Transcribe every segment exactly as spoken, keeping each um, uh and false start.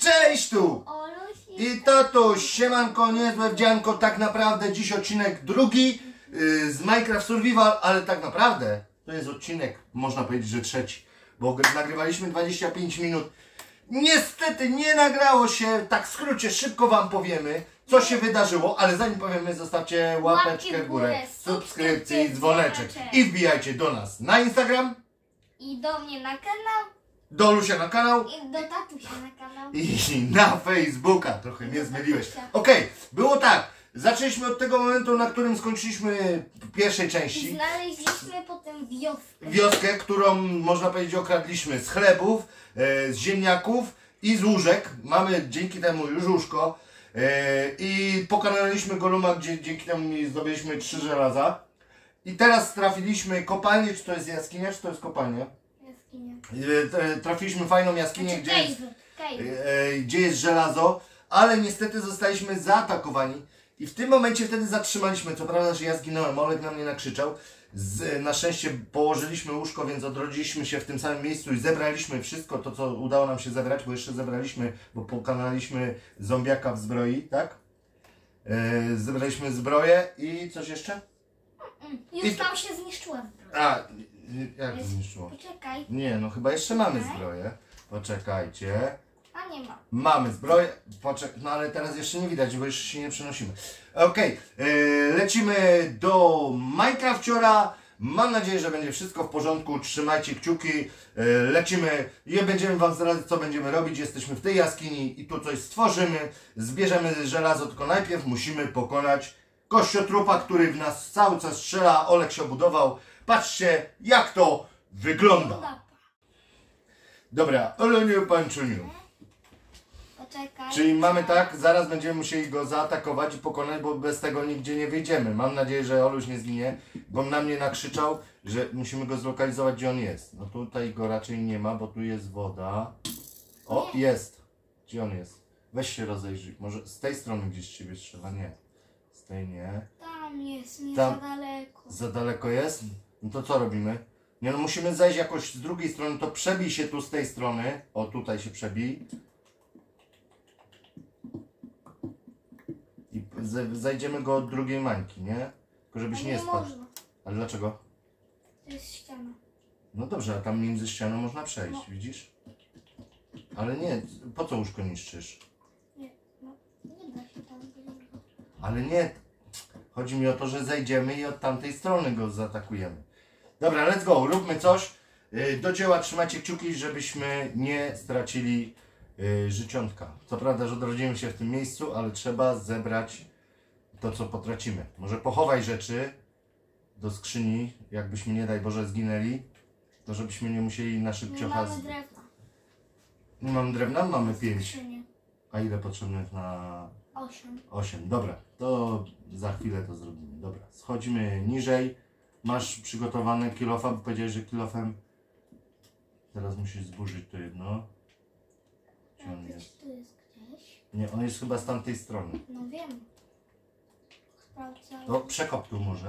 Cześć tu! Oluś I tatuś, siemanko, niezłe wdzianko, tak naprawdę dziś odcinek drugi yy, z Minecraft Survival, ale tak naprawdę to jest odcinek, można powiedzieć, że trzeci, bo nagrywaliśmy dwadzieścia pięć minut. Niestety nie nagrało się, tak w skrócie szybko wam powiemy, co się wydarzyło, ale zanim powiemy, zostawcie łapeczkę w górę, subskrypcję i dzwoneczek i wbijajcie do nas na Instagram, i do mnie na kanał, do Lusia na kanał i do tatusia na kanał. i na Facebooka. Trochę mnie zmyliłeś. Okej, okay, było tak. Zaczęliśmy od tego momentu, na którym skończyliśmy pierwszej I części. znaleźliśmy potem wioskę. Wioskę, którą można powiedzieć okradliśmy z chlebów, e, z ziemniaków i z łóżek. Mamy dzięki temu już łóżko. E, I pokonaliśmy Goluma, gdzie dzięki temu zdobyliśmy trzy żelaza. I teraz trafiliśmy kopalnię, czy to jest jaskinia, czy to jest kopalnia? Jaskinia. E, trafiliśmy fajną jaskinię, Znaczy, gdzie cave, jest, cave. e, gdzie jest żelazo, ale niestety zostaliśmy zaatakowani i w tym momencie wtedy zatrzymaliśmy. Co prawda, że ja zginąłem, Olek na mnie nakrzyczał. Z, na szczęście położyliśmy łóżko, więc odrodziliśmy się w tym samym miejscu i zebraliśmy wszystko to, co udało nam się zebrać, bo jeszcze zebraliśmy, bo pokonaliśmy zombiaka w zbroi, tak? E, zebraliśmy zbroję i coś jeszcze? Już I- tam się zniszczyła zbroja. A, jak to Jest- zniszczyło? Poczekaj, Nie, no chyba jeszcze mamy Okej. zbroję. Poczekajcie. a nie ma. Mamy zbroję, poczek no ale teraz jeszcze nie widać, bo jeszcze się nie przenosimy. Okej, okay. Lecimy do Minecrafciora. Mam nadzieję, że będzie wszystko w porządku. Trzymajcie kciuki. Yy, lecimy i będziemy wam zdradzać, co będziemy robić. Jesteśmy w tej jaskini i tu coś stworzymy. Zbierzemy żelazo, tylko najpierw musimy pokonać kościotrupa, który w nas cały czas strzela. Olek się obudował. Patrzcie, jak to wygląda. Uda. Dobra, Oleniu Panczuniu. Poczekaj. Czyli mamy tak, zaraz będziemy musieli go zaatakować i pokonać, bo bez tego nigdzie nie wyjdziemy. Mam nadzieję, że Oluś nie zginie, bo on na mnie nakrzyczał, że musimy go zlokalizować, gdzie on jest. No tutaj go raczej nie ma, bo tu jest woda. O, jest. Gdzie on jest? Weź się rozejrzyj. Może z tej strony gdzieś ciebie trzeba? Nie. Z tej nie. Tam jest, nie Tam. za daleko. Za daleko jest? No to co robimy? Nie no, musimy zejść jakoś z drugiej strony, to przebij się tu z tej strony. O, tutaj się przebij. I z- zajdziemy go od drugiej mańki, nie? Tylko żebyś A nie nie spadł. można. Ale dlaczego? To jest ściana. No dobrze, a tam między ścianą można przejść, No. widzisz? Ale nie, po co łóżko niszczysz? Nie, no, nie da się tam wyjść. Ale nie, chodzi mi o to, że zejdziemy i od tamtej strony go zaatakujemy. Dobra, let's go, róbmy coś. Yy, Do dzieła, trzymajcie kciuki, żebyśmy nie stracili yy, życiątka. Co prawda, że odrodzimy się w tym miejscu, ale trzeba zebrać to, co potracimy. Może pochowaj rzeczy do skrzyni, jakbyśmy nie daj Boże zginęli, to żebyśmy nie musieli na Nie szybciocha... mamy z- drewna. Nie mamy drewna? Mamy pięć. Skrzynie. A ile potrzebnych na Osiem. osiem? Dobra, to za chwilę to zrobimy. Dobra, schodzimy niżej. Masz przygotowane kilofa, bo powiedziałeś, że kilofem... Teraz musisz zburzyć to jedno. Gdzie on A jest? tu jest gdzieś. Nie, on jest chyba z tamtej strony. No wiem. Sprawdzam. To przekop tu może.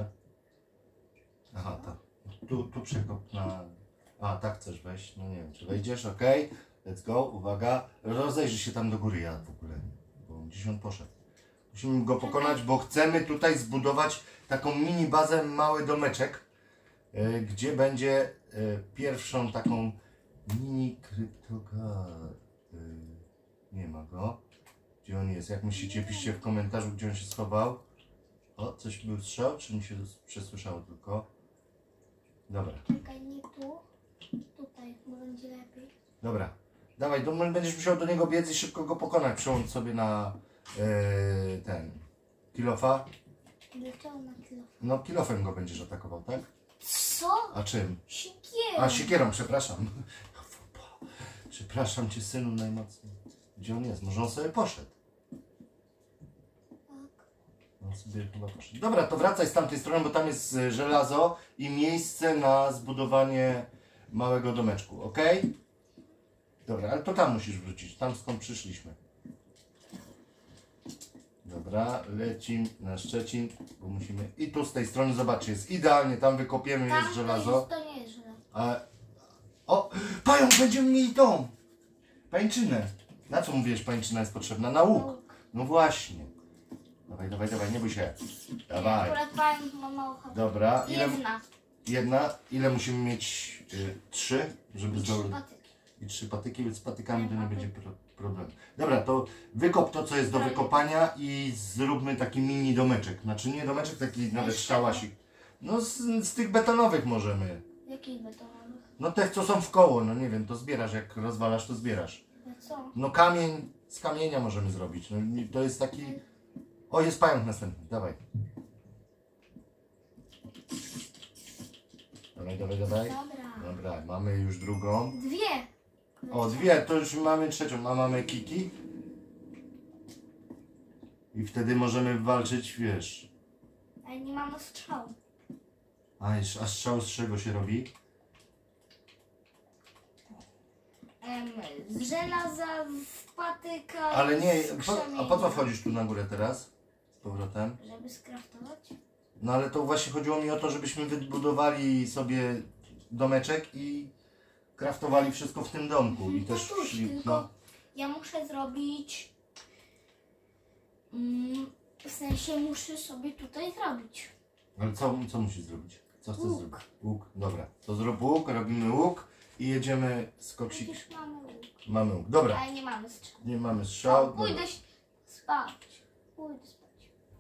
Aha, tak. Tu, tu przekop na... A, tak chcesz wejść? No nie wiem, czy wejdziesz, ok. Let's go, uwaga. Rozejrzyj się tam do góry, ja w ogóle nie, bo gdzieś on poszedł. Musimy go pokonać, bo chcemy tutaj zbudować taką mini bazę, mały domeczek, y, gdzie będzie y, pierwszą taką mini kryptogar. Y, nie ma go. Gdzie on jest? Jak myślicie, piszcie w komentarzu, gdzie on się schował. O, coś był strzał, czy mi się przesłyszało tylko? Dobra, Czekaj, nie tu. Tutaj, bo będzie lepiej. dobra. Dawaj, do, będziesz musiał do niego biec i szybko go pokonać. Przełącz sobie na yy, ten kilofa. Dlaczego na kilo? No kilofem go będziesz atakował, tak? Co? A czym? Siekierą. A siekierą, przepraszam. Przepraszam cię, synu, najmocniej. Gdzie on jest? Może on sobie poszedł? Tak. On sobie chyba poszedł. Dobra, to wracaj z tamtej strony, bo tam jest y, żelazo i miejsce na zbudowanie małego domeczku, ok? Dobra, ale to tam musisz wrócić, tam skąd przyszliśmy. Dobra, lecimy na Szczecin, bo musimy... I tu z tej strony, zobaczcie, jest idealnie, tam wykopiemy, Tam jest żelazo. To, jest, to nie jest żelazo. A... O! Pająk! Będziemy mieli tą! Pańczynę. Na co mówiłeś, pajęczyna jest potrzebna? Na łuk. No właśnie. Dawaj, dawaj, dawaj, nie bój się. Dawaj. Akurat pająk ma mało HP. Dobra, ile... Jedna. Jedna. Ile musimy mieć? Y, trzy, żeby I trzy zdążyć. patyki. I trzy patyki, więc z patykami to nie Nie, będzie pro problemu. Dobra, to wykop to, co jest do wykopania i zróbmy taki mini domeczek. Znaczy nie domeczek, taki nawet z szałasik. No z, z tych betonowych możemy. Jakich betonowych? No te, co są w koło, no nie wiem, to zbierasz, jak rozwalasz, to zbierasz. No co? No kamień, z kamienia możemy zrobić. No i to jest taki... O, jest pająk następny, dawaj. Dawaj, dawaj, dawaj. Dobra. Dobra, mamy już drugą. Dwie. O, dwie, to już mamy trzecią, a mamy kiki. I wtedy możemy walczyć, wiesz. Ale nie mamy strzału. A, jeszcze- a strzał z czego się robi? Em, z żelaza, z patyka, Ale nie, z po, a krzemienia. po co wchodzisz tu na górę teraz? Z powrotem. Żeby skraftować? No ale to właśnie chodziło mi o to, żebyśmy wybudowali sobie domeczek i kraftowali wszystko w tym domku. I też Tatuś, szli, tylko no. ja muszę zrobić... Mm, w sensie muszę sobie tutaj zrobić. Ale co, co musisz zrobić? Co chcesz Łuk. zrobić? Łuk, dobra. To zrób łuk, robimy łuk i jedziemy z koksik. Przecież mamy łuk. Mamy łuk. Dobra, Ale nie mamy strzału. nie mamy strzał. Pójdę Dobra, się spać. Pójdę spać.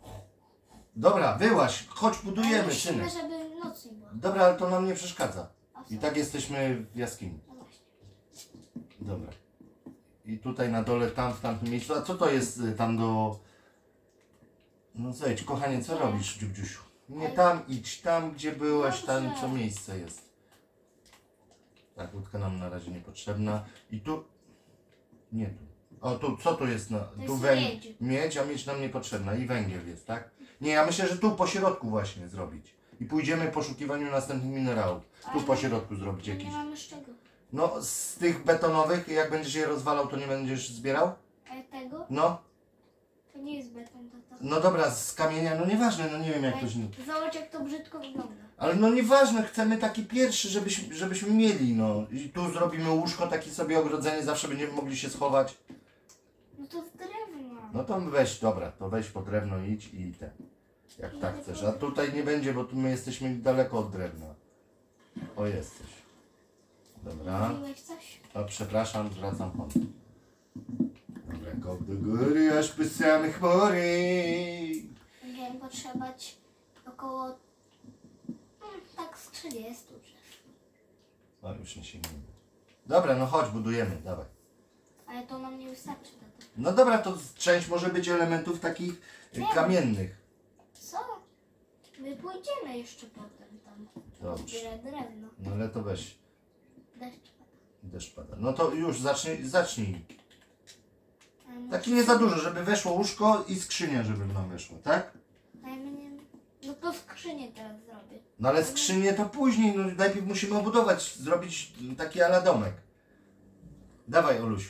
dobra wyłaź, chodź Ale budujemy, musimy, synek. żeby noc nie była. Dobra, ale to nam nie przeszkadza. A co? I tak jesteśmy w jaskini. No właśnie. Dobra. I tutaj na dole, tam, w tamtym miejscu. A co to jest y, tam do... No zejdź, kochanie, co Nie. robisz, Dziubdziusiu? Nie Ale- tam idź, tam gdzie byłeś, tam Dobrze. co miejsce jest. Tak, łódka nam na razie niepotrzebna. I tu... Nie tu. O, tu, co tu jest? Na... Tu jest węg- miedź. miedź, a miedź nam niepotrzebna. I węgiel jest, tak? Nie, ja myślę, że tu po środku właśnie zrobić. I pójdziemy w poszukiwaniu następnych minerałów. Tu Ale po środku zrobić No jakiś. nie mamy z czego. No, z tych betonowych, jak będziesz je rozwalał, to nie będziesz zbierał? Ale tego? No, To nie jest beton, tata. no dobra, z kamienia, no nieważne, no nie wiem jak to się... Ale zobacz, jak to brzydko wygląda. Ale no nieważne, chcemy taki pierwszy, żebyśmy, żebyśmy mieli, no. I tu zrobimy łóżko, takie sobie ogrodzenie, zawsze będziemy mogli się schować. No to z drewna. No to weź, dobra, to weź po drewno idź i ten. Jak tak chcesz. A tutaj nie będzie, bo tu my jesteśmy daleko od drewna. O, jesteś. Dobra. Mówiłeś coś? O, przepraszam, zwracam honor. Dobra, kop do góry, aż po same chmury. Będziemy potrzebować około... Hmm, tak z trzydziestu drzew. O, już nie sięgniemy. Dobra, no chodź, budujemy, dawaj. Ale to nam nie wystarczy, tato. No dobra, to część może być elementów takich y, Nie. kamiennych. Co? My pójdziemy jeszcze potem tam. Dobrze. Zbierać drewno. No ale to weź, Deszcz pada. deszcz pada. No to już zacznij, zacznij. Ale my- Taki nie za dużo, żeby weszło łóżko i skrzynia, żeby nam weszło, tak? Ale my nie... No to skrzynię teraz zrobię. No ale skrzynię to później, no najpierw musimy obudować, zrobić taki ala domek. Dawaj, Olusiu.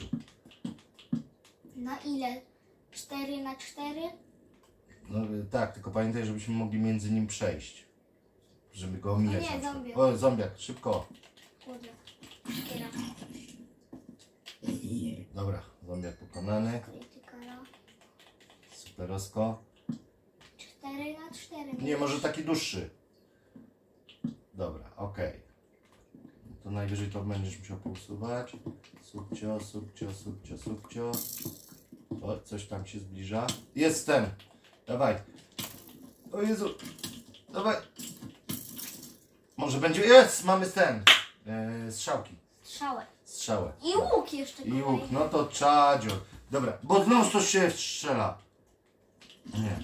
Na ile? cztery na cztery? No y, tak, tylko pamiętaj, żebyśmy mogli między nim przejść. Żeby go omijać. nie, na przykład. zombiak. O, zombiak, szybko. Kurde. Kiera. Dobra, zombiak pokonany. Krytykala. Superosko. cztery na cztery. Nie, może taki dłuższy. Dobra, okej. To najwyżej to będziesz musiał pousuwać. Subcio, subcio, subcio, subcio. O, coś tam się zbliża. Jest ten. Dawaj. O Jezu. Dawaj. Może będzie... Jest! Mamy ten. E, strzałki. Strzałę. Strzałę. I łuk jeszcze I łuk. kolejny. No to czadzior. Dobra, bo znów coś się strzela. Nie.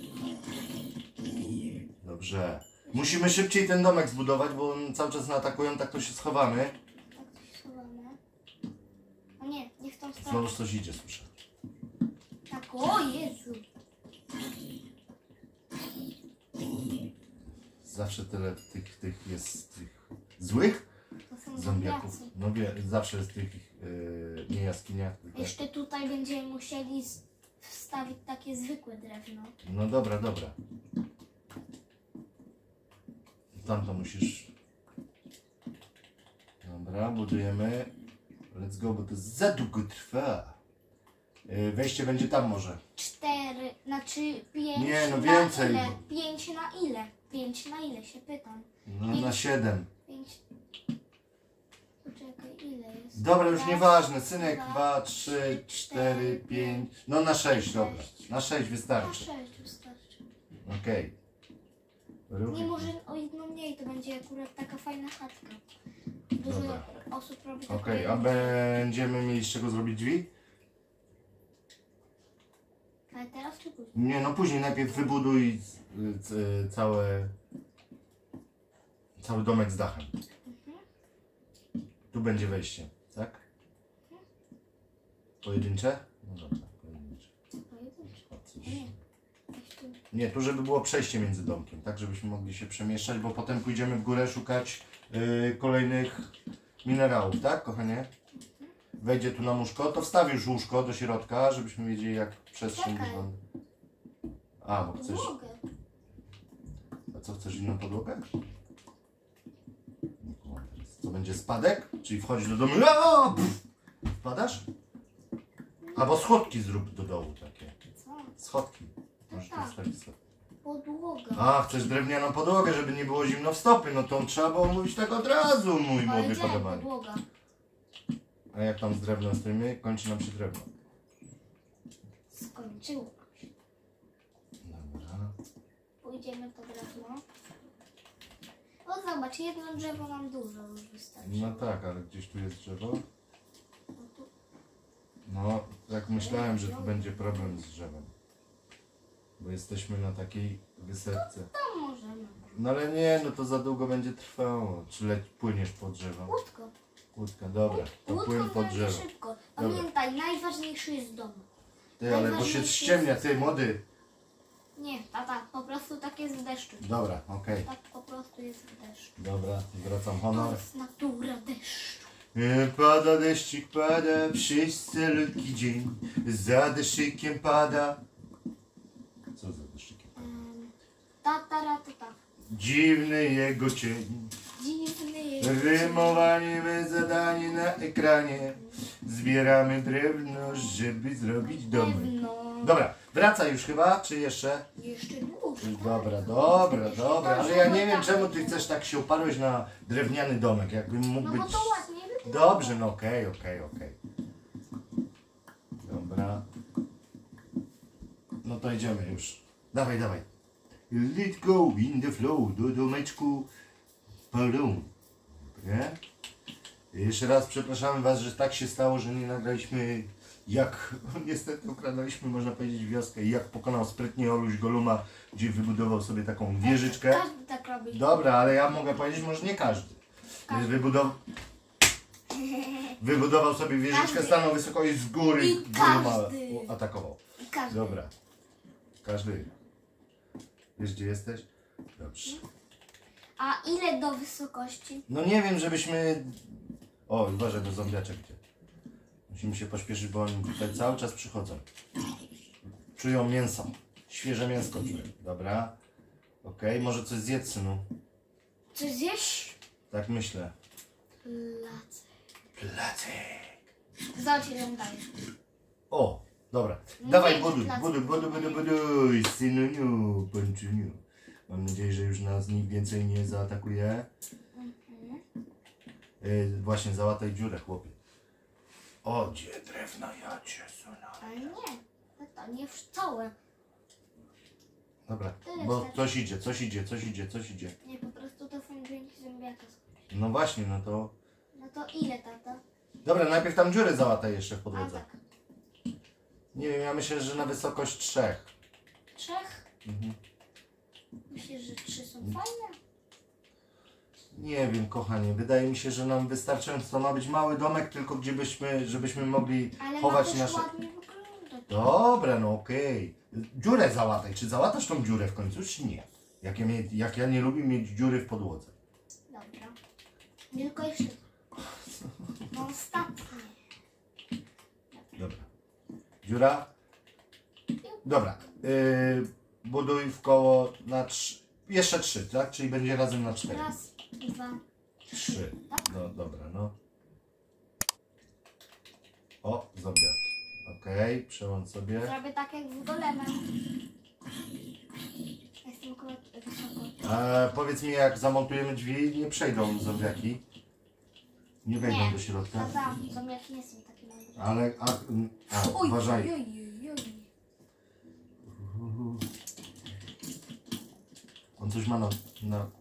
Dobrze. Musimy szybciej ten domek zbudować, bo on cały czas nas atakują, tak to się schowamy. Tak to się schowamy. O nie, nie w tą stronę. Znowu coś idzie, słyszę. Tak, o Jezu. Zawsze tyle tych, tych jest tych złych To są zombiaków. zombiacy. No wie, zawsze jest tych yy, nie jaskiniach, tylko... Jeszcze tutaj będziemy musieli z- wstawić takie zwykłe drewno. No dobra, dobra. Tam to musisz... Dobra, budujemy. Let's go, bo to za długo trwa. Yy, wejście będzie tam może. Cztery, znaczy pięć Nie, no na więcej, ile? bo- Pięć na ile? Pięć na ile się pytam. No na siedem. Pięć. Poczekaj, ile jest? Dobra, już Raz, nieważne. Synek, dwa, dwa, trzy, cztery, pięć. No na sześć, dobra. Na sześć Na wystarczy. sześć wystarczy. Okej. Nie, może o jedno mniej, to będzie akurat taka fajna chatka. Dużo Dobra. osób robi taką Okej, a jedną. będziemy mieli z czego zrobić drzwi? Ale teraz czy później? Nie, no później najpierw wybuduj c- c- całe, cały domek z dachem. Mhm. Tu będzie wejście, tak? Pojedyncze? No dobra, pojedyncze. Pojedynczy. O, coś. Nie. Weź tu. Nie, tu żeby było przejście między domkiem, tak żebyśmy mogli się przemieszczać, bo potem pójdziemy w górę szukać y, kolejnych minerałów, tak kochanie? Wejdzie tu nam łóżko, to wstaw już łóżko do środka, żebyśmy wiedzieli jak przestrzeń Czekaj. wygląda. A, bo chcesz... Podłogę. A co, chcesz inną podłogę? Nie kumam teraz. Co, będzie spadek? Czyli wchodzisz do domu, aaa, pff, wpadasz? Albo schodki zrób do dołu takie. Co? Schodki. Możesz tak. postawić schodki. Podłoga. A, chcesz drewnianą podłogę, żeby nie było zimno w stopy. No to trzeba było mówić tak od razu, mój młody Powiedziałem, podobanie. podłoga. A jak tam z drewnem stoimy? Kończy nam się drewno. Skończyło. Dobra. Pójdziemy po drewno. O, zobacz, jedno drzewo nam dużo już wystarczy. No tak, ale gdzieś tu jest drzewo. No tu No, tak myślałem, że tu będzie problem z drzewem. Bo jesteśmy na takiej wysepce. tam możemy. No ale nie, no to za długo będzie trwało. Czy leć, płyniesz po drzewo? Łódko. Łódka, dobra, to Łódko płyn po będzie drzewo. szybko. Pamiętaj, najważniejszy jest dom. Ty, ale bo się ściemnia, ty młody. Nie, tata, po prostu tak jest w deszczu. Dobra, okej. Tak po prostu jest w deszczu. Dobra, zwracam To honor. jest natura deszczu. E, Pada deszczyk, pada, wszyscy dzień, za deszczykiem pada. Co za deszczykiem? Um, tata, ratata. Dziwny jego cień, Dziwny jest. rymowanie my zadanie na ekranie. Zbieramy drewno, żeby zrobić domek. Pewno. Dobra, wracaj już chyba, czy jeszcze? Jeszcze dłużej. Dobra, dobra, dobra, ale ja nie wiem czemu ty chcesz tak się uparłeś na drewniany domek, jakbym mógł No być... bo to ładnie wygląda. Dobrze, no okej, okej, okej. Dobra. No to idziemy już. Dawaj, dawaj. Let's go in the flow, do domeczku. Pardon. Nie? Jeszcze raz przepraszamy was, że tak się stało, że nie nagraliśmy jak niestety ukradaliśmy, można powiedzieć, wioskę i jak pokonał sprytnie Oluś Goluma, gdzie wybudował sobie taką wieżyczkę. Każdy tak robi. Dobra, ale ja mogę powiedzieć, może nie każdy. Każdy. Wybudował, wybudował sobie wieżyczkę, Każdy. stanął wysoko i z góry I Goluma każdy. atakował. Każdy. Dobra. Każdy. Wiesz gdzie jesteś? Dobrze. A ile do wysokości? No nie wiem, żebyśmy... O, uważaj do zombiaczek gdzie. Musimy się pośpieszyć, bo oni tutaj cały czas przychodzą. Czują mięso. Świeże mięsko czują. Dobra. Okej, może coś zjedz, synu. Coś zjeść? Tak myślę. Placek. Placek. Zobacz ile on daje. O, dobra. No Dawaj, nie, buduj, placek. buduj, buduj, buduj, buduj, synuniu, pęczyniu. Mam nadzieję, że już nas nikt więcej nie zaatakuje. Mhm. Yy, właśnie załataj dziurę, chłopie. O, gdzie drewno, ja cię sunę. Ale nie. No to nie w całe. Dobra, Tyle bo wystarczy. coś idzie, coś idzie, coś idzie, coś idzie. Nie, po prostu to są dźwięki zombiaka. No właśnie, no to... No to ile, tata? Dobra, najpierw tam dziurę załataj jeszcze w A podłodze. tak. Nie wiem, ja myślę, że na wysokość trzech. Trzech? Mhm. Myślisz, że trzy są fajne? Nie wiem, kochanie, wydaje mi się, że nam wystarczająco to ma być mały domek, tylko gdzie byśmy, żebyśmy mogli Ale ma chować też nasze... ładnie wyglądać. Dobra, no okej. Dziurę załataj. Czy załatasz tą dziurę w końcu, czy nie? Jak ja, mie- jak ja nie lubię mieć dziury w podłodze. Dobra. Tylko jeszcze. No ostatnie. Dobra. Dziura? Dobra. Yy, buduj w koło na trzy. Jeszcze trzy, tak? Czyli będzie razem na cztery. Raz, dwa. Trzy. No dobra, no. O, zombiaki. Okej, okay, przełącz sobie. Zrobię tak jak z golemem. Jestem akurat wysoko. A powiedz mi, jak zamontujemy drzwi, nie przejdą zombiaki? Nie wejdą Nie. do środka? A tam, zombiaki nie są takie mądre. Ale, a, a Oj, uważaj. oj, oj, oj. On coś ma na... na...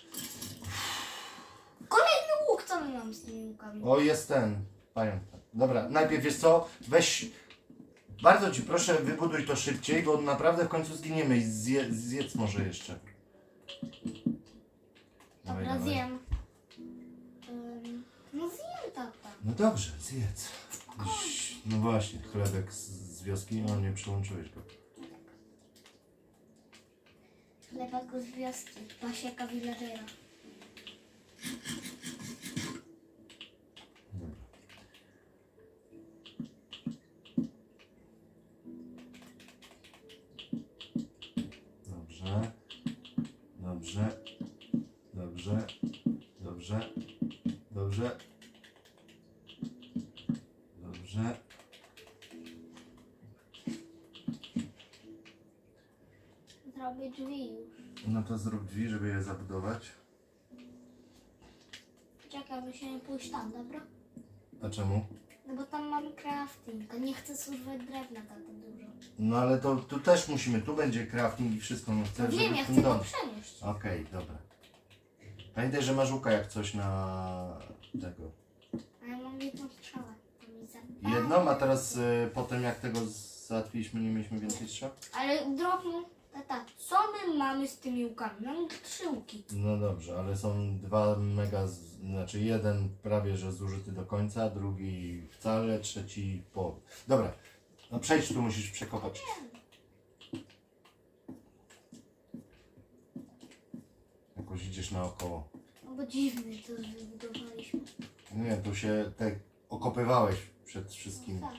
Kolejny łuk, co my mamy z tymi łukami? O, jest ten. Pamiętam. Dobra, najpierw wiesz co? Weź... Bardzo ci proszę, wybuduj to szybciej, bo naprawdę w końcu zginiemy i zje, zjedz może jeszcze. Dawaj, Dobra, dawaj. zjem. Ym, no zjem, tata. No dobrze, zjedz. Iś, no właśnie, chlebek z, z wioski, no nie przyłączyłeś go. Chlebak z wioski, pasieka villagera. Dobra. Dobrze. Dobrze. Dobrze. Dobrze. Dobrze. Dobrze. Zrobię drzwi już. No to zrób drzwi, żeby je zabudować. Czekaj, musimy pójść tam, dobra? A czemu? No bo tam mamy crafting, a nie chcę zużywać drewna tak dużo. No ale to tu też musimy, tu będzie crafting i wszystko, no chcę, No wiem, żeby ja w tym chcę go domu. przenieść. Okej, dobra. Pamiętaj, że masz łuka jak coś na tego. A ja mam jedną strzałę. To mi za... Jedną, a teraz y, potem jak tego załatwiliśmy, nie mieliśmy więcej strzał? Ale drobną, tata, co my mamy z tymi łukami? Mamy trzy łuki. No dobrze, ale są dwa mega, z, znaczy jeden prawie że zużyty do końca, drugi wcale, trzeci połowy. Dobra, no przejdź tu, musisz przekopać. Jakoś idziesz naokoło. No bo dziwny to wybudowaliśmy. Nie, tu się tak okopywałeś przed wszystkim. No tak.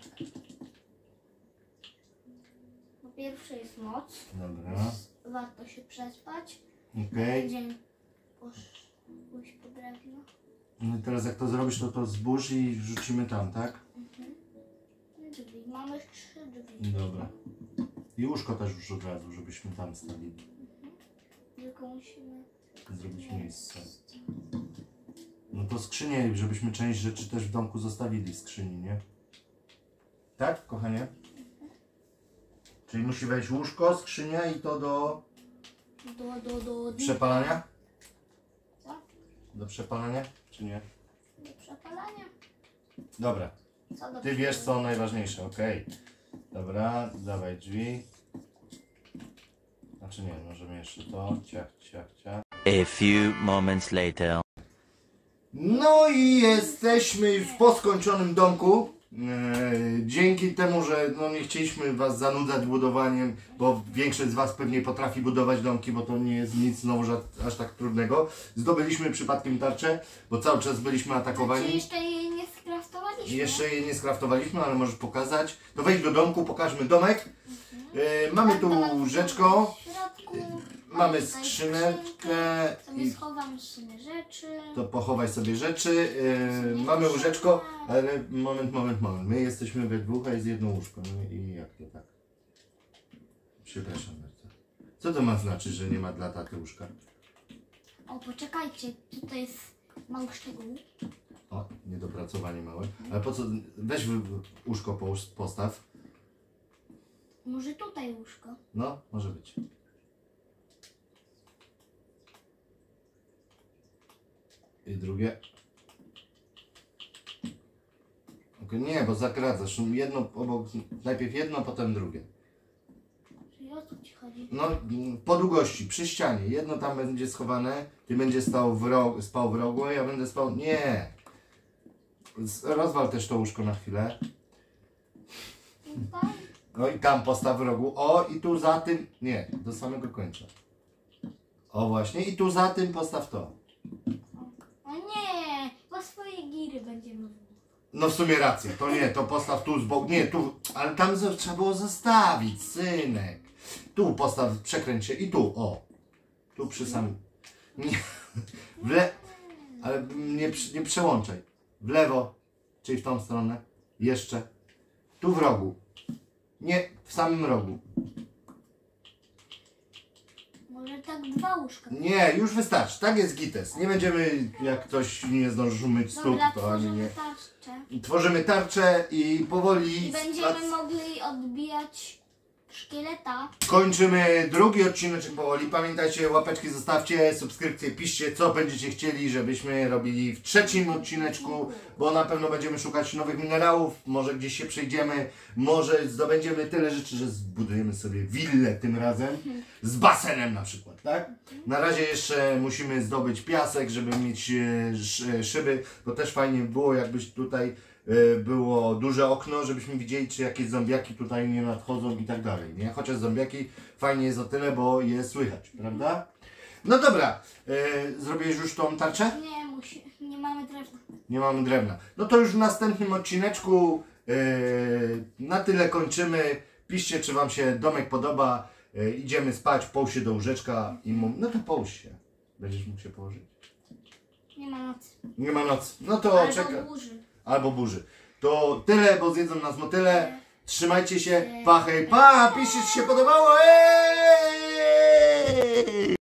Po pierwsze jest noc. Dobra, Warto się przespać. okej. Będziemy posz... pójść po drewno. No i teraz jak to zrobisz, to to zbóż i wrzucimy tam, tak? Mhm. Drzwi. Mamy trzy drzwi. Dobra. I łóżko też już od razu, żebyśmy tam stawili. Tylko musimy... Zrobić miejsce. No to skrzynię, żebyśmy część rzeczy też w domku zostawili w skrzyni, nie? Tak, kochanie? Czyli musi wejść łóżko, skrzynia i to do Do, do, do... przepalania? Co? Do przepalania, czy nie? Do przepalania. Dobra, Co do ty wiesz co najważniejsze, okej. Dobra, dawaj drzwi. Znaczy nie, możemy jeszcze to, ciach, ciach, ciach. A few moments later. No i jesteśmy w po skończonym domku. Eee, dzięki temu, że no nie chcieliśmy was zanudzać budowaniem, bo większość z was pewnie potrafi budować domki, bo to nie jest nic znowu aż tak trudnego. Zdobyliśmy przypadkiem tarczę, bo cały czas byliśmy Znaczy atakowani. jeszcze jej nie skraftowaliśmy. Jeszcze jej nie skraftowaliśmy, ale możesz pokazać. To wejdź do domku, pokażmy domek. Eee, mamy tu łóżeczko. W środku. Mamy tutaj skrzyneczkę Sobie i schowam sobie rzeczy. to pochowaj sobie rzeczy. Yy, mamy łóżeczko, ale moment, moment, moment. My jesteśmy we dwóch, a jest jedno łóżko. No i jak to tak? Przepraszam bardzo. Co to ma znaczyć, że nie ma dla taty łóżka? O, poczekajcie, tutaj jest mały szczegół. O, niedopracowanie małe. Ale po co? Weź w- w- łóżko połóż, postaw. Może tutaj łóżko. No, może być. I drugie. Okej, nie, bo zagradzasz. Jedno obok, najpierw jedno, potem drugie. Czyli o co ci chodzi? No, po długości, przy ścianie. Jedno tam będzie schowane, ty będziesz stał w rogu, spał w rogu, a ja będę spał... Nie! Z- Rozwal też to łóżko na chwilę. Tutaj? No i tam postaw w rogu. O, i tu za tym... Nie, do samego końca. O, właśnie. I tu za tym postaw to. O nie, bo swoje giry będziemy. No w sumie racja, to nie, to postaw tu z boku. Nie, tu... Ale tam zo- trzeba było zostawić, synek. Tu postaw, przekręć się i tu, o. Tu przy samym... Nie. W le... Ale nie, przy- nie przełączaj. W lewo, czyli w tą stronę. Jeszcze. Tu w rogu. Nie, w samym rogu. Może tak dwa łóżka. Nie, już wystarczy. Tak jest gites. Nie będziemy, jak ktoś nie zdążył myć stóp, Dobra, to ani tworzymy nie. tarczę. Tworzymy tarczę i powoli I będziemy mogli odbijać szkieleta. kończymy drugi odcineczek powoli. Pamiętajcie, łapeczki zostawcie, subskrypcje piszcie, co będziecie chcieli, żebyśmy robili w trzecim odcineczku, bo na pewno będziemy szukać nowych minerałów, może gdzieś się przejdziemy, może zdobędziemy tyle rzeczy, że zbudujemy sobie willę tym razem, z basenem na przykład, tak? Na razie jeszcze musimy zdobyć piasek, żeby mieć e, sz- szyby, bo też fajnie by było, jakbyś tutaj e, było duże okno, żebyśmy widzieli, czy jakieś zombiaki tutaj nie nadchodzą i tak dalej, nie? Chociaż zombiaki fajnie jest o tyle, bo je słychać, prawda? No dobra, e, zrobiłeś już tą tarczę? Nie, musi, nie mamy drewna. Nie mamy drewna. No to już w następnym odcineczku e, na tyle kończymy. Piszcie, czy wam się domek podoba. E, idziemy spać, połóż się do łóżeczka i mu... No to połóż się. Będziesz mógł się położyć? Nie ma nocy. Nie ma nocy. No to Albo czeka. burzy. Albo burzy. To tyle, bo zjedzą nas motyle. Trzymajcie się. Pa, hej, pa! Piszcie, czy się podobało. Eee!